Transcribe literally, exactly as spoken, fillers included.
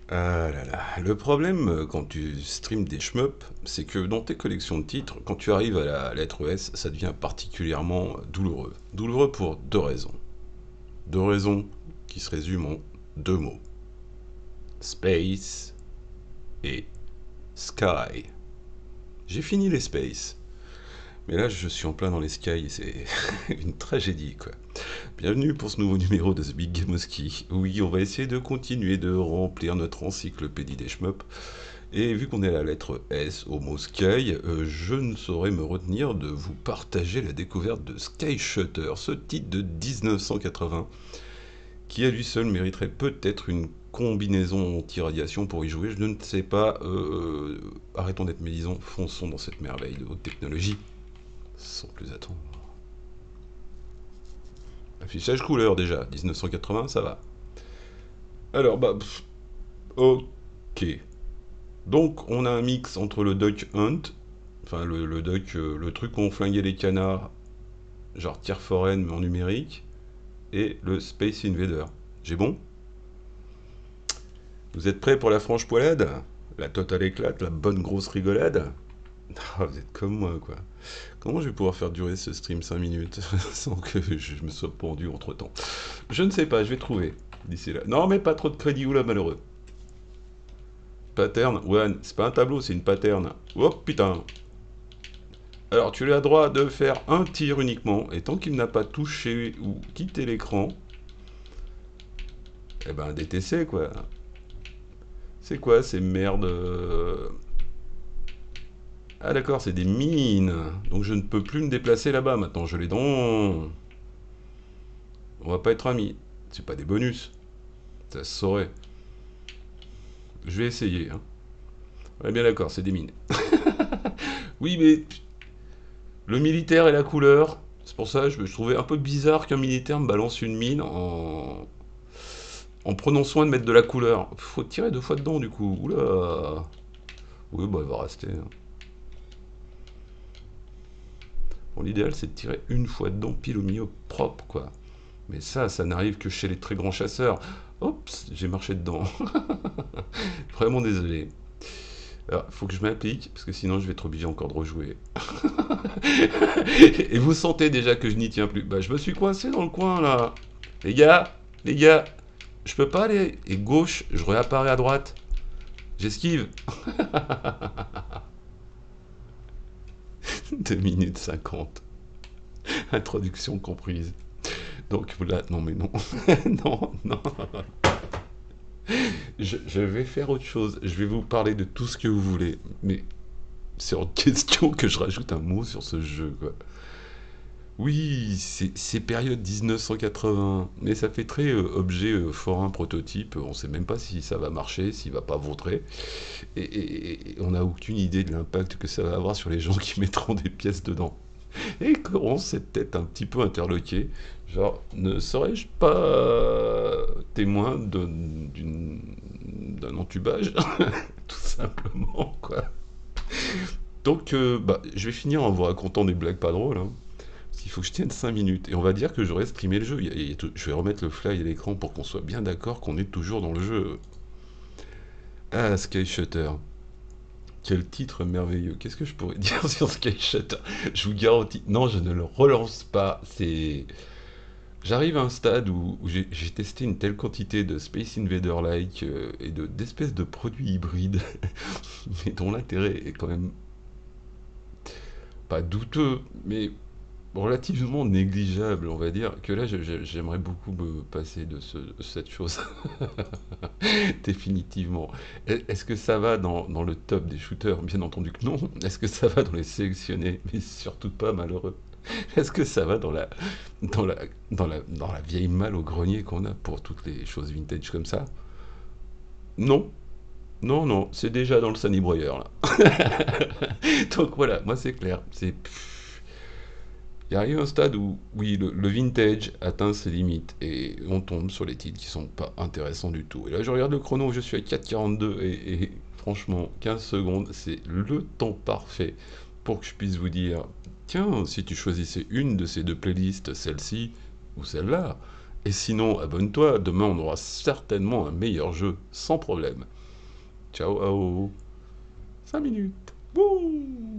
Ah là là. Le problème euh, quand tu streams des shmups, c'est que dans tes collections de titres, quand tu arrives à la lettre S, ça devient particulièrement douloureux. Douloureux pour deux raisons. Deux raisons qui se résument en deux mots. Space et Sky. J'ai fini les Space. Mais là, je suis en plein dans les Sky et c'est une tragédie, quoi. Bienvenue pour ce nouveau numéro de The Big Gameoski. Oui, on va essayer de continuer de remplir notre encyclopédie des shmups. Et vu qu'on est à la lettre S au mot Sky, euh, je ne saurais me retenir de vous partager la découverte de Sky Shutter, ce titre de dix-neuf cent quatre-vingts, qui à lui seul mériterait peut-être une combinaison anti-radiation pour y jouer. Je ne sais pas. Euh, euh, arrêtons d'être médisants, fonçons dans cette merveille de haute technologie, sans plus attendre. Affichage couleur déjà, dix-neuf cent quatre-vingts, ça va. Alors, bah, pff, ok. Donc, on a un mix entre le Duck Hunt, enfin le, le Duck, euh, le truc où on flinguait les canards, genre Tier Foreign mais en numérique, et le Space Invader. J'ai bon? Vous êtes prêts pour la franche poilade? La totale éclate, la bonne grosse rigolade? Ah, vous êtes comme moi, quoi. Comment je vais pouvoir faire durer ce stream cinq minutes sans que je me sois pendu entre temps? Je ne sais pas, je vais trouver d'ici là. Non, mais pas trop de crédit, oula, malheureux. Pattern, ouais, c'est pas un tableau, c'est une pattern. Oh putain. Alors, tu as droit de faire un tir uniquement, et tant qu'il n'a pas touché ou quitté l'écran, eh ben, D T C, quoi. C'est quoi ces merdes euh, Ah d'accord, c'est des mines. Donc je ne peux plus me déplacer là-bas maintenant, je l'ai dans... On va pas être amis. C'est pas des bonus, ça se saurait. Je vais essayer, hein. On est bien d'accord, c'est des mines. Oui, mais le militaire et la couleur, c'est pour ça que je, je trouvais un peu bizarre qu'un militaire me balance une mine en, en prenant soin de mettre de la couleur. Faut tirer deux fois dedans du coup. Oula. Oui, bah il va rester, hein. Bon, l'idéal c'est de tirer une fois dedans, pile au milieu, propre quoi. Mais ça, ça n'arrive que chez les très grands chasseurs. Oups, j'ai marché dedans. Vraiment désolé. Alors, faut que je m'applique, parce que sinon je vais être obligé encore de rejouer. Et vous sentez déjà que je n'y tiens plus. Bah, je me suis coincé dans le coin là. Les gars, les gars, je peux pas aller. Et gauche, je réapparais à droite. J'esquive. deux minutes cinquante. Introduction comprise. Donc là, non mais non. Non, non. Je, je vais faire autre chose. Je vais vous parler de tout ce que vous voulez. Mais c'est hors de question que je rajoute un mot sur ce jeu, quoi. Oui, c'est c'est période dix-neuf cent quatre-vingts, mais ça fait très euh, objet euh, forain prototype. On sait même pas si ça va marcher, s'il va pas vautrer, et, et- et on n'a aucune idée de l'impact que ça va avoir sur les gens qui mettront des pièces dedans. Et qu'on s'est peut-être un petit peu interloqué, genre, ne serais-je pas euh, témoin d'un d'une- d'un entubage, tout simplement, quoi. Donc, euh, bah, je vais finir en vous racontant des blagues pas drôles, hein. Il faut que je tienne cinq minutes. Et on va dire que j'aurais streamé le jeu. Et je vais remettre le fly à l'écran pour qu'on soit bien d'accord qu'on est toujours dans le jeu. Ah, Sky Shutter. Quel titre merveilleux. Qu'est-ce que je pourrais dire sur Sky Shutter? Je vous garantis. Non, je ne le relance pas. C'est. J'arrive à un stade où, où j'ai j'ai testé une telle quantité de Space Invader-like euh, et de d'espèces de produits hybrides, mais dont l'intérêt est quand même pas douteux, mais relativement négligeable, on va dire, que là, je- je- j'aimerais beaucoup me passer de, ce- de cette chose, définitivement. Est- Est-ce que ça va dans, dans le top des shooters? Bien entendu que non. Est-ce que ça va dans les sélectionnés? Mais surtout pas, malheureux. Est-ce que ça va dans la, dans la, dans la, dans la vieille malle au grenier qu'on a pour toutes les choses vintage comme ça? Non. Non, non, c'est déjà dans le sanibroyeur, là. Donc voilà, moi c'est clair. C'est Il arrive un stade où, oui, le, le vintage atteint ses limites et on tombe sur les titres qui sont pas intéressants du tout. Et là, je regarde le chrono, je suis à quatre quarante-deux et, et franchement, quinze secondes, c'est le temps parfait pour que je puisse vous dire, tiens, si tu choisissais une de ces deux playlists, celle-ci ou celle-là, Et sinon, abonne-toi, demain on aura certainement un meilleur jeu, sans problème. Ciao, ao. cinq minutes. Bouh